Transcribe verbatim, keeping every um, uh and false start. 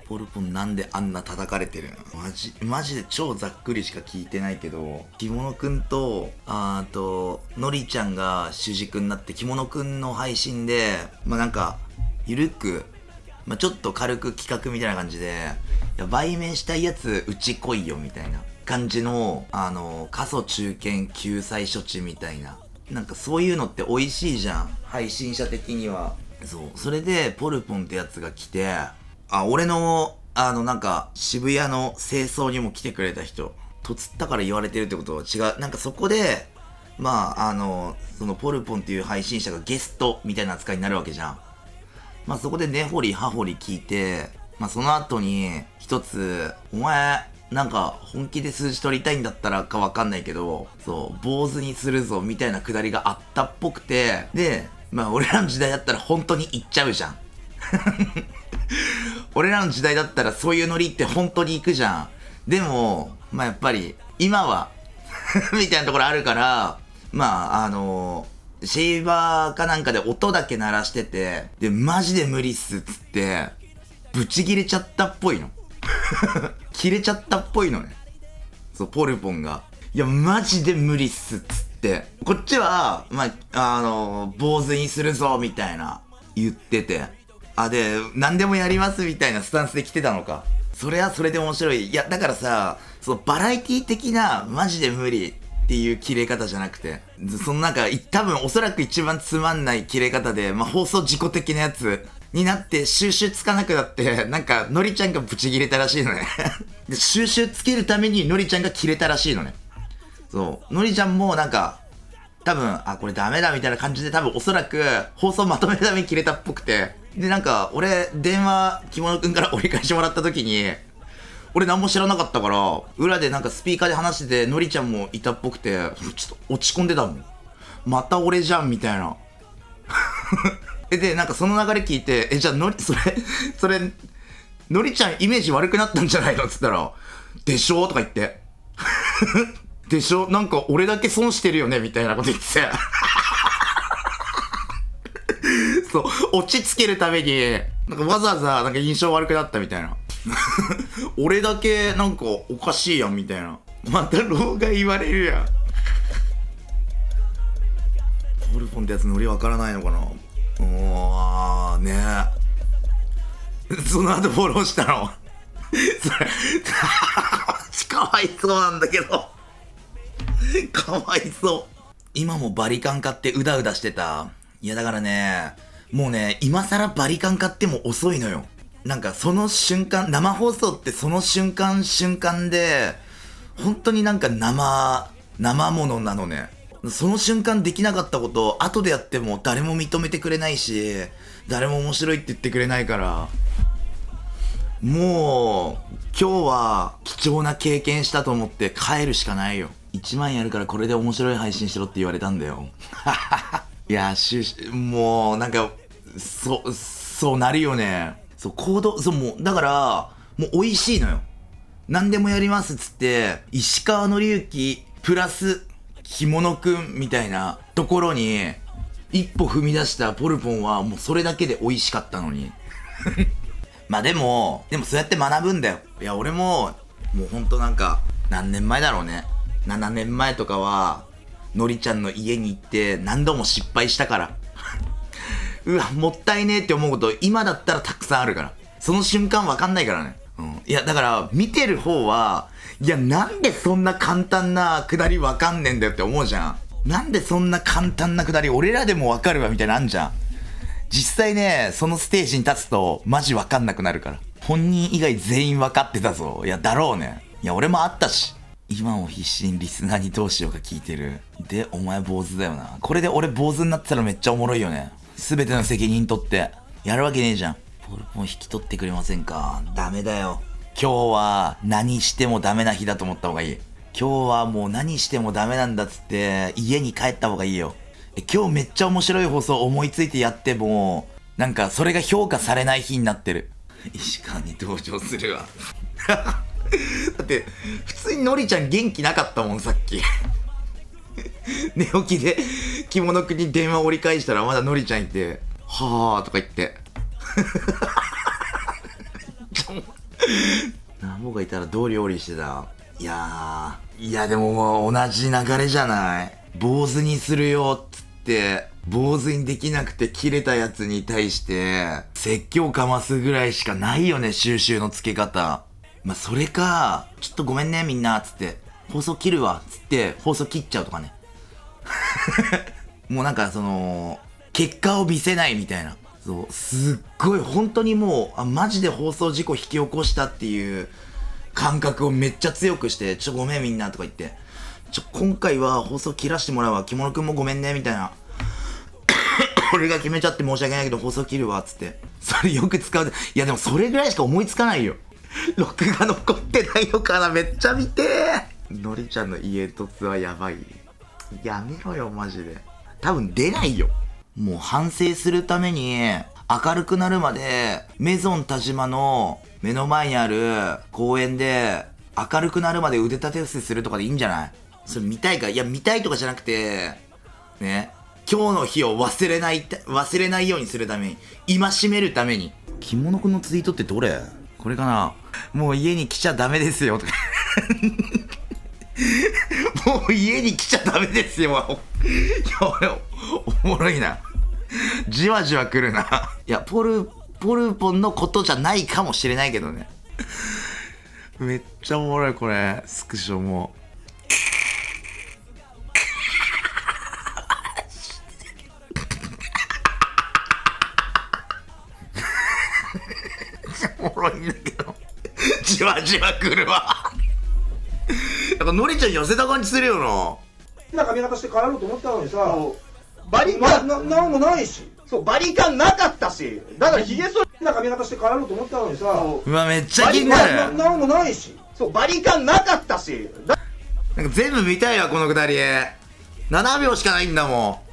ポルポンなんであんな叩かれてるの？マジ、マジで超ざっくりしか聞いてないけど、着物くんと、あーと、のりちゃんが主軸になって、着物くんの配信で、まあなんか、ゆるく、まあちょっと軽く企画みたいな感じで、いや、売名したいやつ、うち来いよ、みたいな感じの、あの、過疎中堅救済処置みたいな。なんかそういうのって美味しいじゃん。配信者的には。そう。それで、ポルポンってやつが来て、あ、俺の、あの、なんか、渋谷の清掃にも来てくれた人、とつったから言われてるってことは違う。なんかそこで、まあ、あの、そのポルポンっていう配信者がゲストみたいな扱いになるわけじゃん。まあそこで根掘り葉掘り聞いて、まあその後に、一つ、お前、なんか、本気で数字取りたいんだったらかわかんないけど、そう、坊主にするぞ、みたいなくだりがあったっぽくて、で、まあ俺らの時代だったら本当に言っちゃうじゃん。俺らの時代だったらそういうノリって本当に行くじゃん。でも、まあやっぱり、今は、みたいなところあるから、まああのー、シェーバーかなんかで音だけ鳴らしてて、で、マジで無理っすっつって、ブチ切れちゃったっぽいの。切れちゃったっぽいのね。そう、ポルポンが。いや、マジで無理っすっつって。こっちは、まあ、あのー、坊主にするぞ、みたいな、言ってて。あ、で、何でもやりますみたいなスタンスで来てたのか。それはそれで面白い。いや、だからさ、そのバラエティ的な、マジで無理っていう切れ方じゃなくて、そのなんか、多分おそらく一番つまんない切れ方で、まあ、放送事故的なやつになって、収集つかなくなって、なんか、のりちゃんがブチ切れたらしいのね。で、収集つけるためにのりちゃんが切れたらしいのね。そう。のりちゃんもなんか、多分、あ、これダメだみたいな感じで多分おそらく放送まとめるために切れたっぽくて。で、なんか、俺、電話、着物くんから折り返してもらった時に、俺何も知らなかったから、裏でなんかスピーカーで話してて、のりちゃんもいたっぽくて、ちょっと落ち込んでたもん。また俺じゃんみたいな。で、なんかその流れ聞いて、え、じゃあのり、それ、それ、のりちゃんイメージ悪くなったんじゃないのっつったら、でしょとか言って。でしょなんか俺だけ損してるよねみたいなこと言ってて。そう、落ち着けるために、なんかわざわざなんか印象悪くなったみたいな。俺だけなんかおかしいやんみたいな。また老害言われるやん。ポルポンってやつノリわからないのかな。おー、ねえ。その後フォローしたの。それ、かわいそうなんだけど。かわいそう。今もバリカン買ってうだうだしてた。いやだからね、もうね、今更バリカン買っても遅いのよ。なんかその瞬間、生放送ってその瞬間瞬間で、本当になんか生、生ものなのね。その瞬間できなかったことを後でやっても誰も認めてくれないし、誰も面白いって言ってくれないから、もう、今日は貴重な経験したと思って帰るしかないよ。いちまんやるからこれで面白い配信しろって言われたんだよ。いや、しゅ、もう、なんか、そ、そうなるよね。そう、行動、そう、もう、だから、もう美味しいのよ。何でもやりますっつって、石川紀之、プラス、着物くんみたいなところに、一歩踏み出したポルポンは、もうそれだけで美味しかったのに。まあでも、でもそうやって学ぶんだよ。いや、俺も、もうほんとなんか、何年前だろうね。ななねんまえとかは、のりちゃんの家に行って何度も失敗したから。うわ、もったいねえって思うこと今だったらたくさんあるから。その瞬間わかんないからね。うん。いや、だから見てる方は、いや、なんでそんな簡単なくだりわかんねえんだよって思うじゃん。なんでそんな簡単なくだり俺らでもわかるわみたいなのあんじゃん。実際ね、そのステージに立つとマジわかんなくなるから。本人以外全員わかってたぞ。いや、だろうね。いや、俺もあったし。今も必死にリスナーにどうしようか聞いてる。で、お前坊主だよな。これで俺坊主になってたらめっちゃおもろいよね。すべての責任取って。やるわけねえじゃん。ポルポン引き取ってくれませんか？ダメだよ。今日は何してもダメな日だと思った方がいい。今日はもう何してもダメなんだっつって家に帰った方がいいよ。え、今日めっちゃ面白い放送思いついてやっても、なんかそれが評価されない日になってる。石川に登場するわ。だって、普通にのりちゃん元気なかったもん、さっき。寝起きで着物くんに電話折り返したらまだのりちゃんいて、はぁーとか言って。 ナボがいたらどう料理してた？いやー、いやでも同じ流れじゃない？坊主にするよっつって、坊主にできなくて切れたやつに対して、説教かますぐらいしかないよね、収集のつけ方。まあ、それか、ちょっとごめんねみんな、つって、放送切るわ、つって、放送切っちゃうとかね。もうなんかその、結果を見せないみたいな。そう、すっごい本当にもう、あ、マジで放送事故引き起こしたっていう感覚をめっちゃ強くして、ちょ、ごめんみんなとか言って、ちょ、今回は放送切らしてもらうわ、着物くんもごめんね、みたいな。俺が決めちゃって申し訳ないけど放送切るわ、つって。それよく使う。いやでもそれぐらいしか思いつかないよ。録画残ってないのかな、めっちゃ見てー。のりちゃんの家凸はやばい。やめろよ、マジで。多分出ないよ。もう反省するために、明るくなるまで、メゾン田島の目の前にある公園で、明るくなるまで腕立て伏せするとかでいいんじゃない？それ見たいか？いや、見たいとかじゃなくて、ね。今日の日を忘れない、忘れないようにするために、戒めるために。着物くんのツイートってどれ？これかな？もう家に来ちゃダメですよ、とか。もう家に来ちゃダメですよ。いや、おもろいな。じわじわ来るな。いや、ポル、ポルポンのことじゃないかもしれないけどね。めっちゃおもろい、これ。スクショも。おもろいんだけど。じわじわ来るわ。なんかのりちゃん痩せた感じするよな。好きな髪型して帰ろうと思ったのにさ、 バリカンな, な, なんもないし、 そうバリカンなかったし、だからヒゲ剃り好きな髪型して帰ろうと思ったのにさ、 うわめっちゃ気になる。 ななんもないし、 そうバリカンなかったし、 なんか全部見たいわこのくだり。ななびょうしかないんだもん。